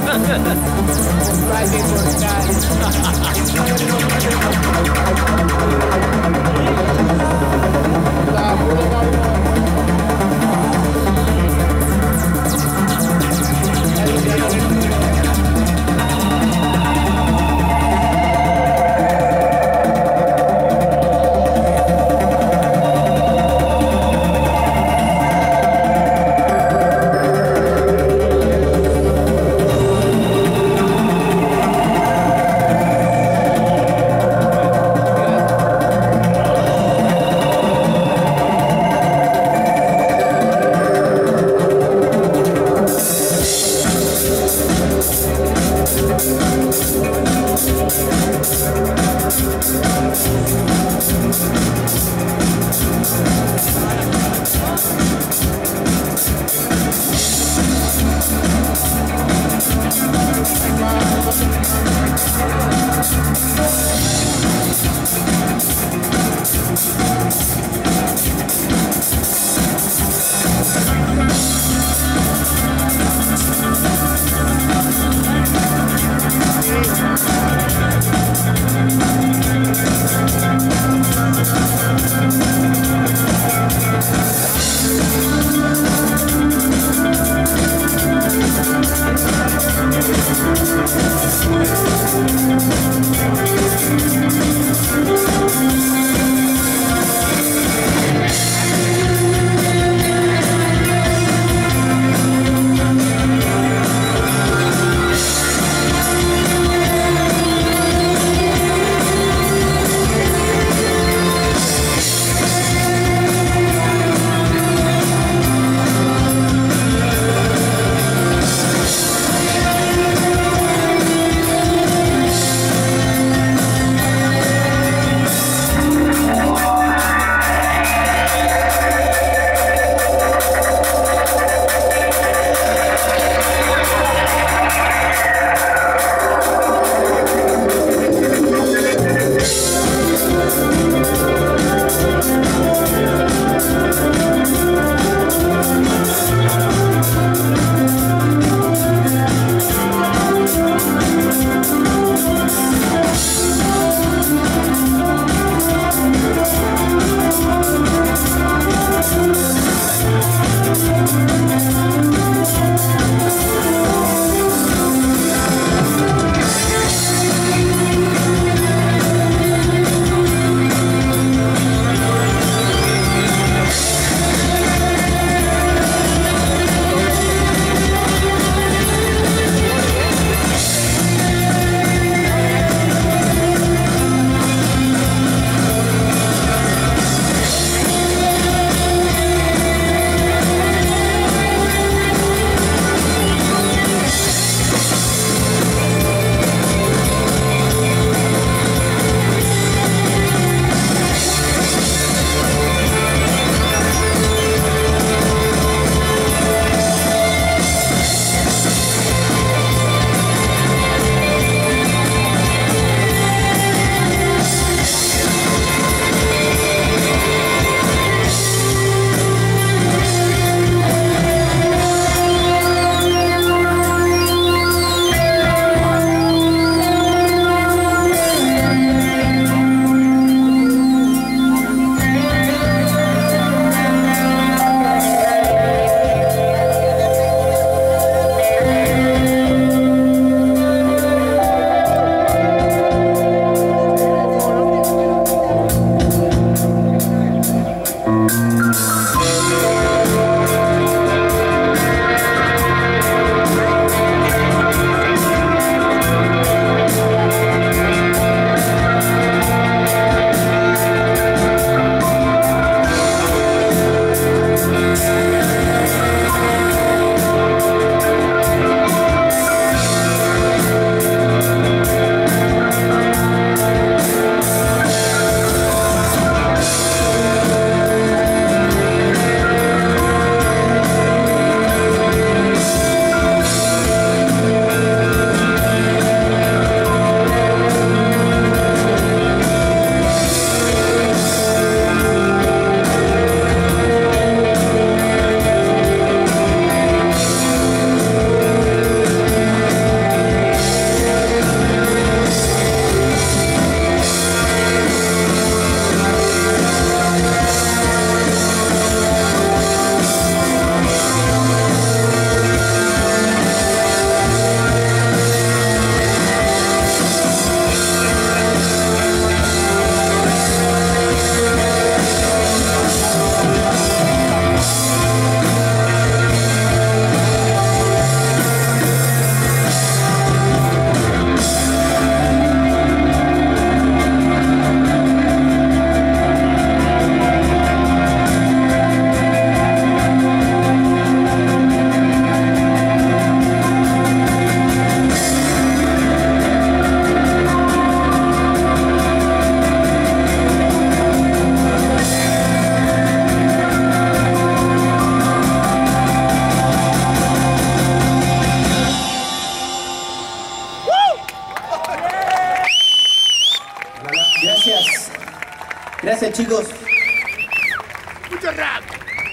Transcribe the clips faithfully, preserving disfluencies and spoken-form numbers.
Vale, Gracias, chicos. Mucho rap.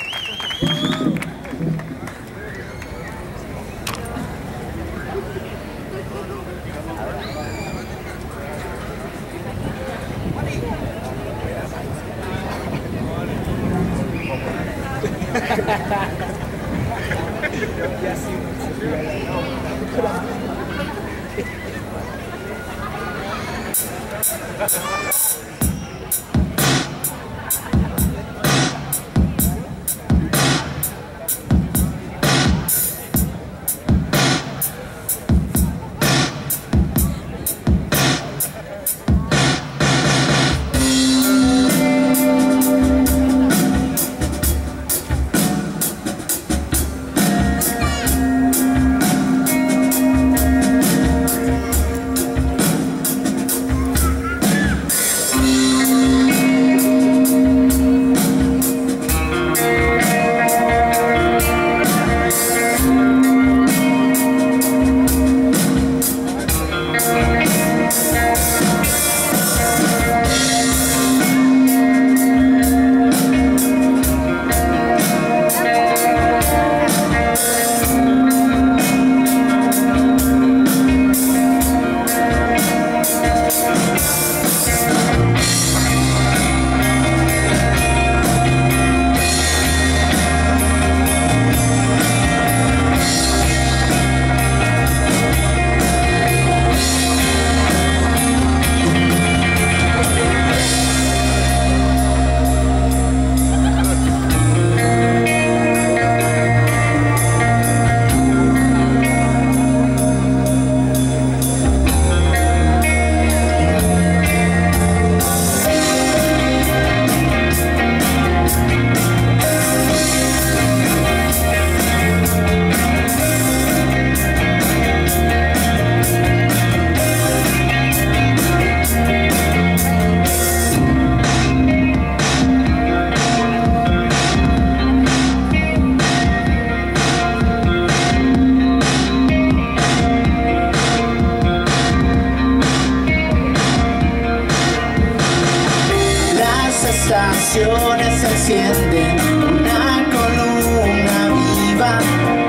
Estaciones se encienden, una columna viva,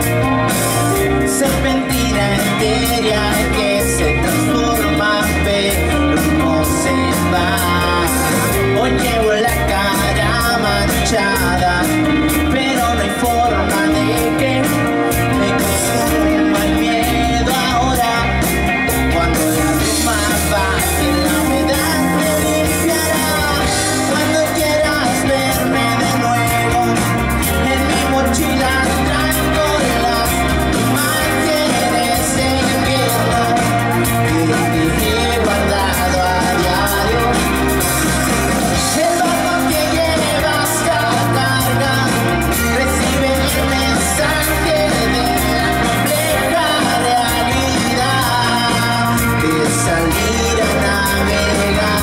serpentina etérea que se transforma pero no se va. Hoy llevo la cara manchada, pero no hay forma de que me consuma el miedo ahora. Cuando la bruma baje, la humedad me limpiará. Cuando quieras verme de nuevo, en mi mochila traigo las imágenes de invierno que te he guardado a diario. El barco que llevas cada carga recibe el mensaje de la compleja realidad de salir a navegar.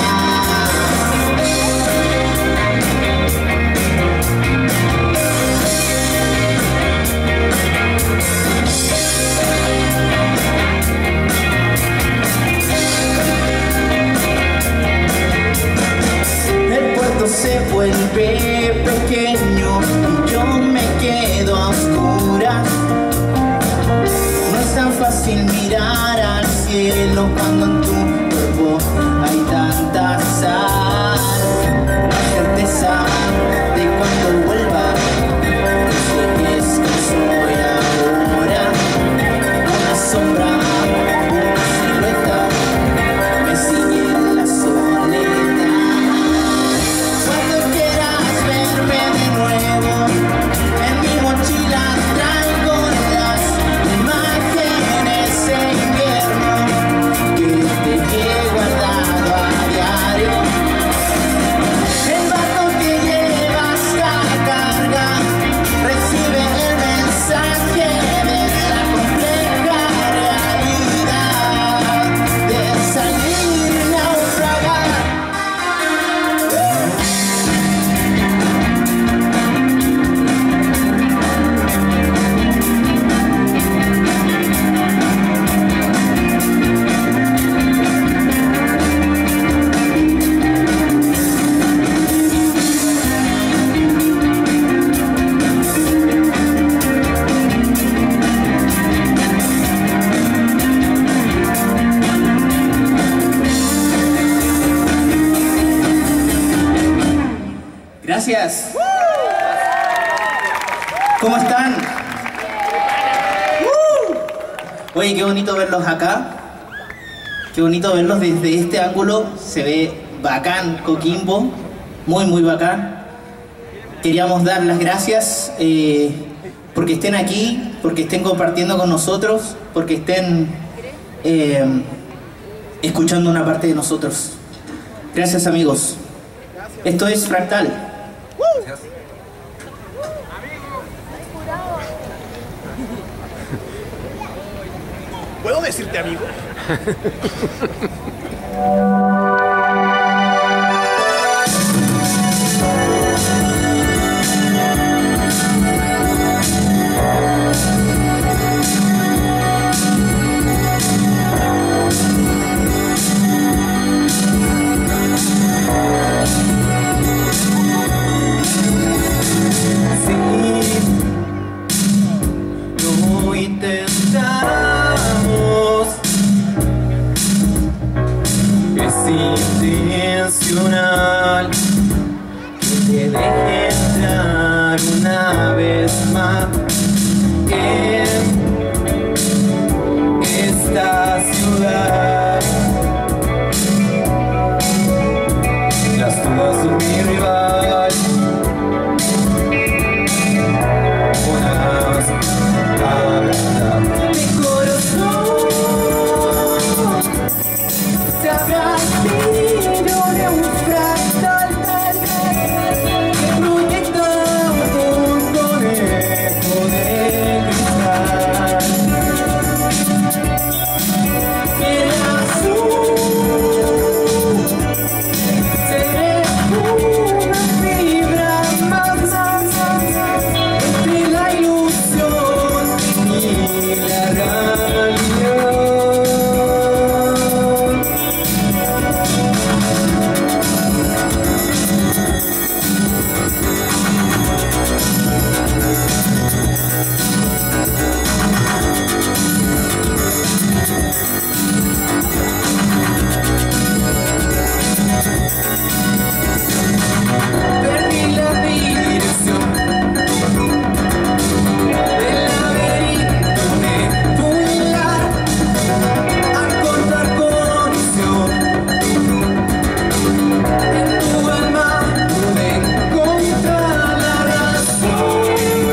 El puerto se vuelve pequeño y yo me quedo a oscuras. No es tan fácil mirar al cielo cuando en tu cuerpo hay tanta sal. La certeza de cuando vuelva, sé que es que soy ahora. Una sombra, una silueta me sigue en la soledad. Cuando quieras verme de nuevo, en mi mochila traigo las imágenes de invierno que te he guardado. gracias. ¿Cómo están? Oye, qué bonito verlos acá. Qué bonito verlos desde este ángulo. Se ve bacán Coquimbo. Muy, muy bacán. Queríamos dar las gracias eh, porque estén aquí, porque estén compartiendo con nosotros, porque estén eh, escuchando una parte de nosotros. Gracias, amigos. Esto es Fractal. ¿Puedo decirte amigo? Intencional que te deje entrar una vez más en esta ciudad. Las dudas son mi rival, buenas palabras. Mi corazón se habrá ido de un fractal que proyecta un conejo de cristal. El azul se ve una fibra más, más, más entre la ilusión y la realidad. Perdí la dirección del laberinto medular al cortar conexión. En tu alma pude encontrar la razón.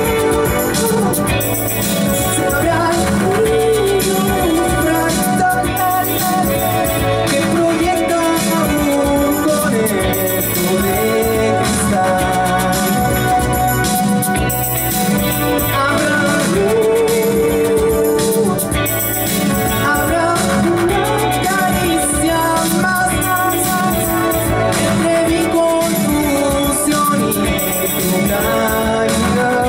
Se habrá ido un fractal que proyecta un conejo de cristal. Habrá luz, habrá una caricia más, más, más entre mi confusión y tu claridad.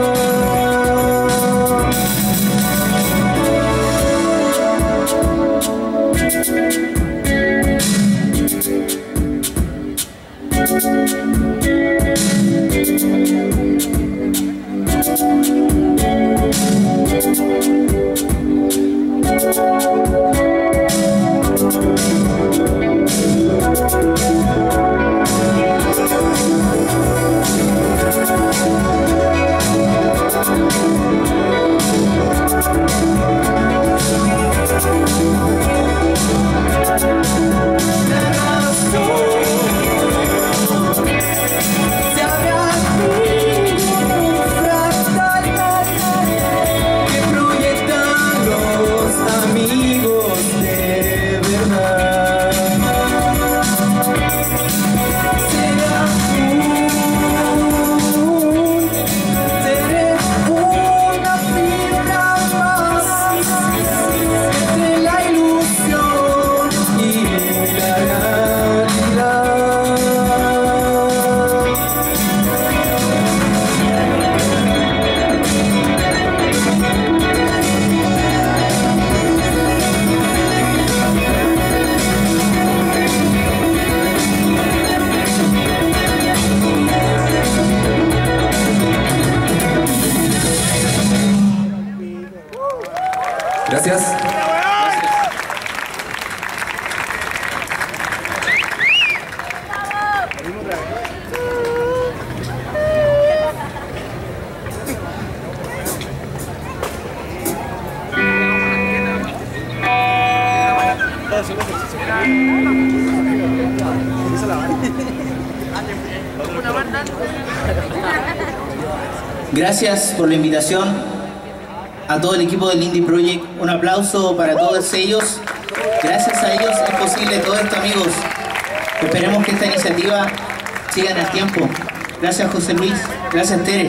Se habrá ido un fractal que proyectan los amigos de verdad. Será un, seré una fibra más entre la ilusión y la realidad. Gracias. haciendo ejercicio. Empieza la banda. Gracias por la invitación a todo el equipo del Indie Project. Un aplauso para todos ellos. Gracias a ellos es posible todo esto, amigos. Esperemos que esta iniciativa siga en el tiempo. Gracias, José Luis. Gracias, Tere.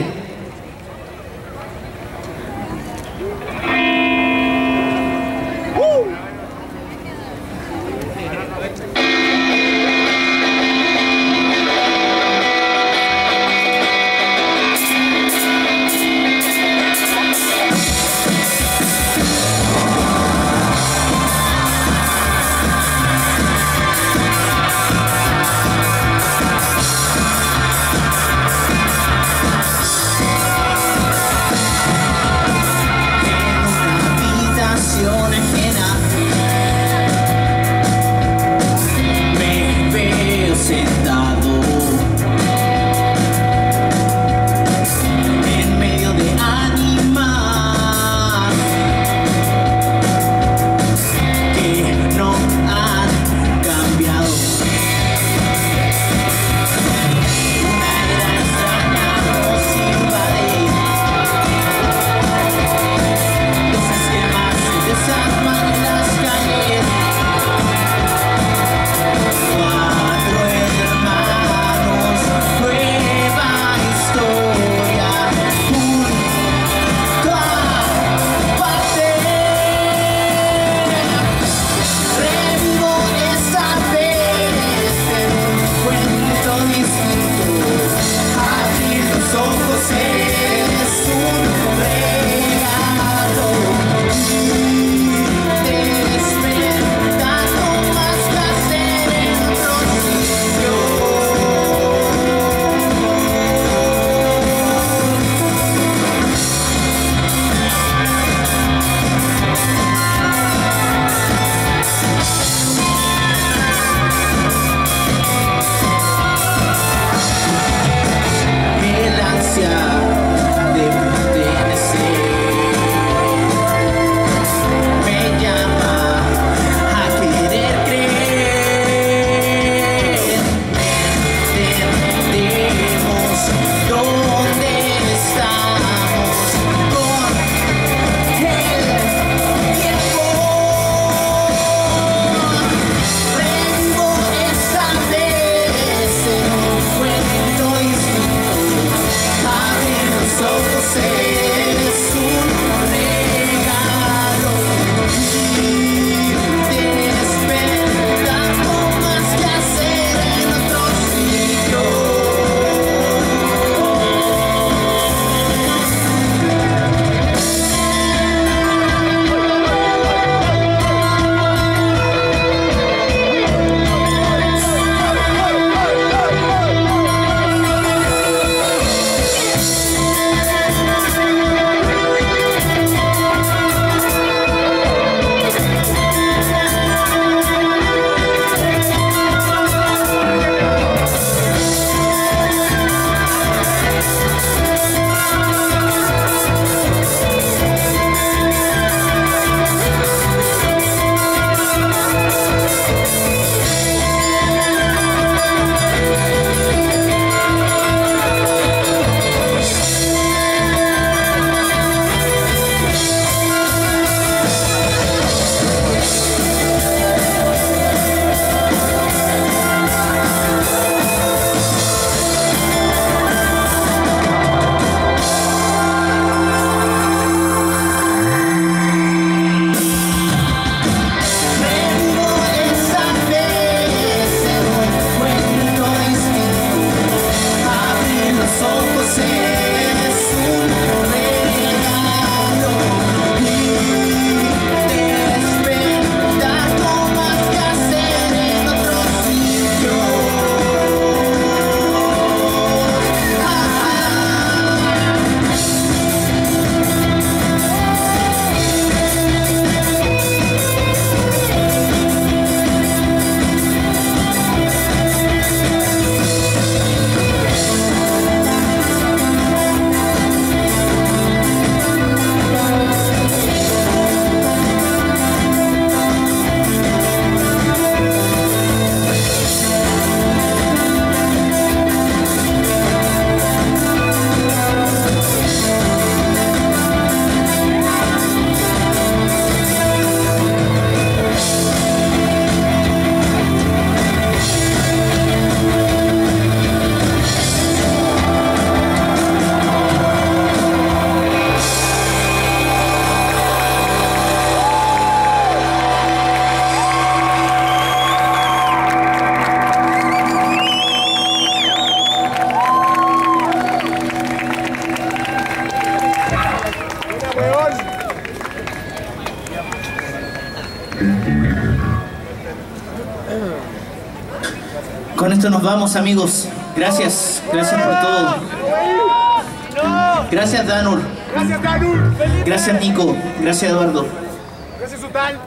Con esto nos vamos, amigos. Gracias, gracias por todo. Gracias, Danur. Gracias, Danur. Felipe. Gracias, Nico. Gracias, Eduardo. Gracias, Sultán.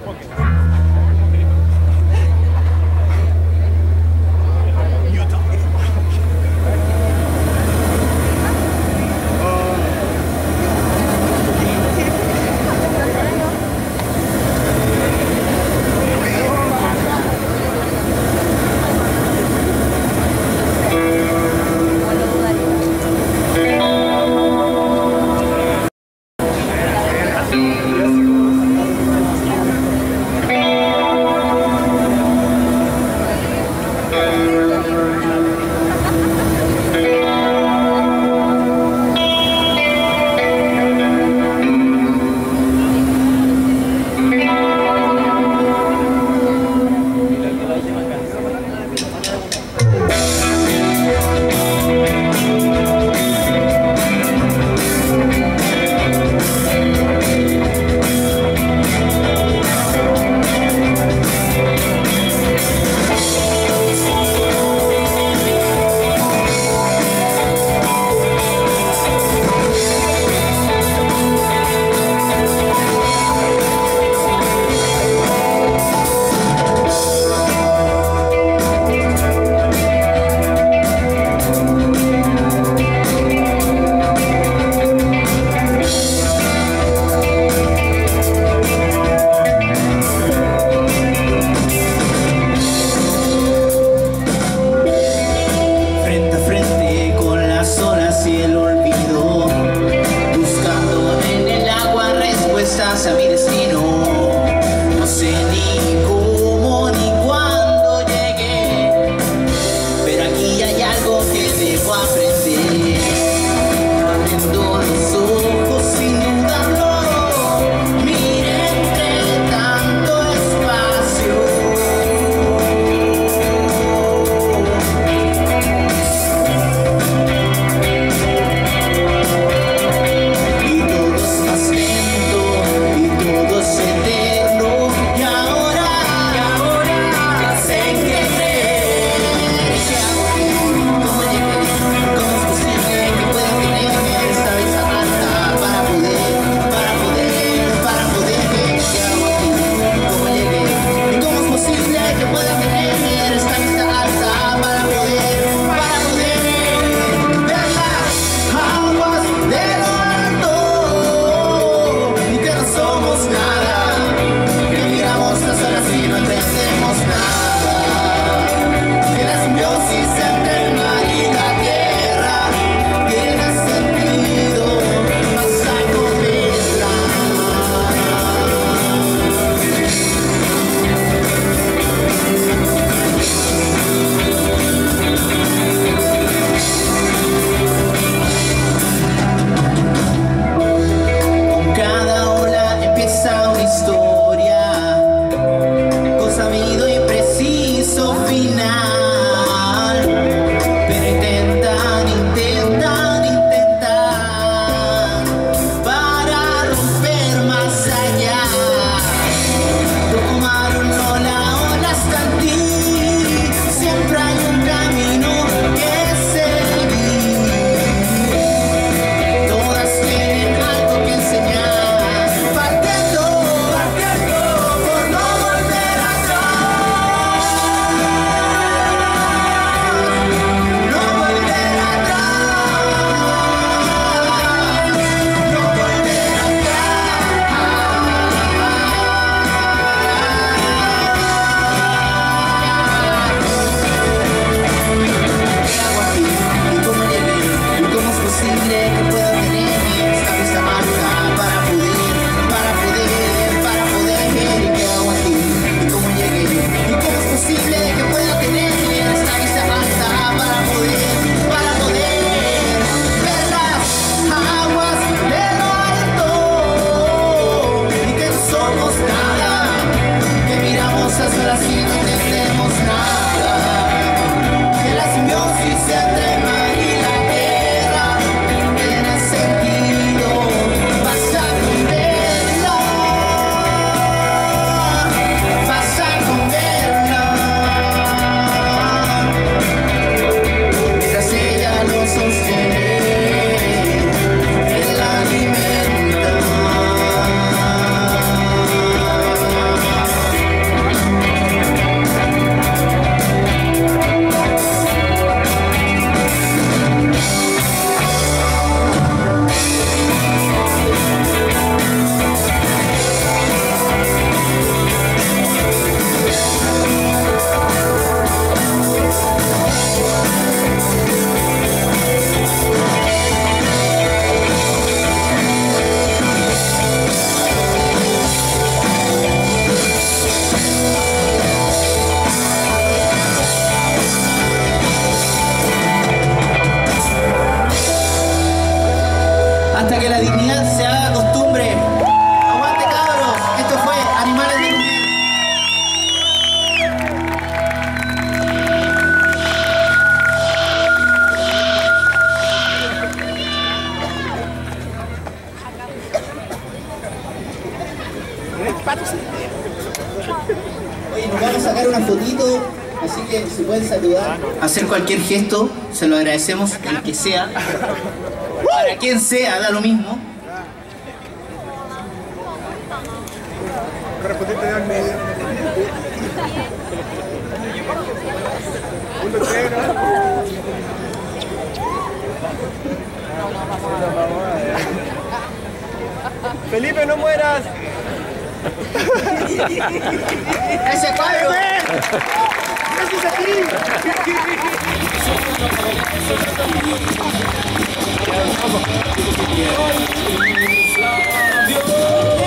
Oye, nos vamos a sacar una fotito, así que se pueden saludar. Hacer cualquier gesto, se lo agradecemos, el que sea. Para quien sea, da lo mismo. Correspondiente al medio. Uno, tres, ¿no? Felipe, no mueras. ¡Ese cuadro! ¡Gracias a ti!